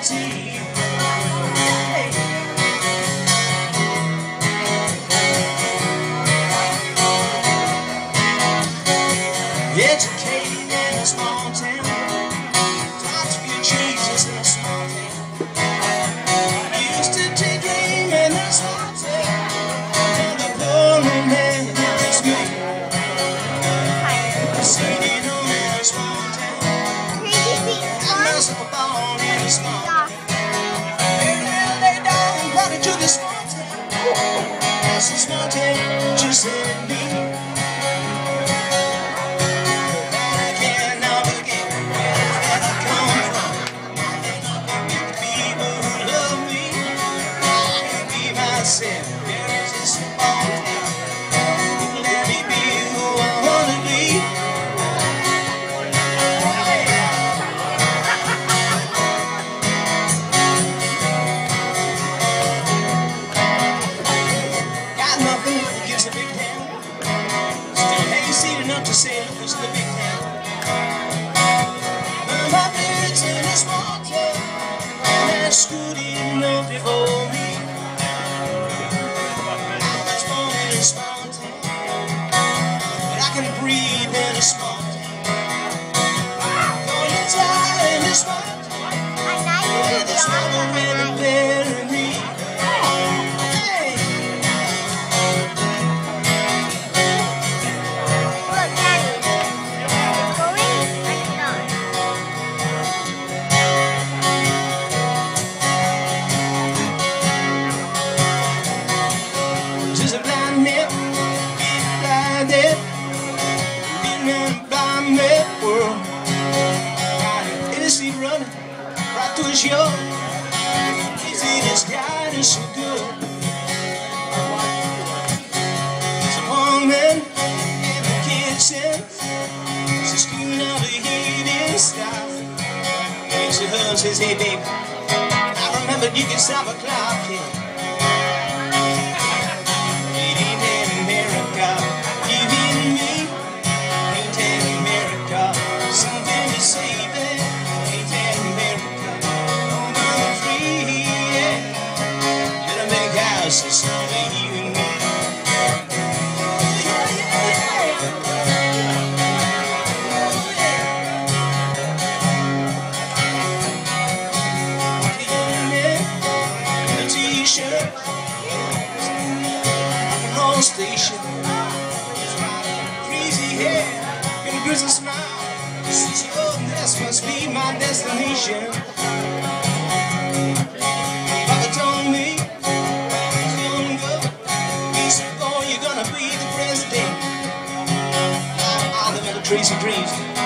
tea. Educated in a small town, taught to be Jesus in a small town. Used to daydream in a small town, and the poor man in the school. Sitting home in a small town, got myself born in a small town. And they down, brought it to the small town. That's a small town, just said me. To say it was the big town. My parents in a small town, and school didn't know before me. I was born in a small town, but I can breathe in a small town. Going to die in a small town, there's never been a better me. Just a blind man, get blinded in a blind man world. In a seat running right through his yard. He's in his guidance so good. There's a woman in the kitchen. She's screwing out the heat inside. And she hugs, says, hey baby, I remember you can stop a clock here. It's only you and me. In a t-shirt, rock and roll station, crazy hair, and a grizzly smile. Says, oh, this must be my destination. Papa told me, you're gonna be the president. I live in a crazy dreams.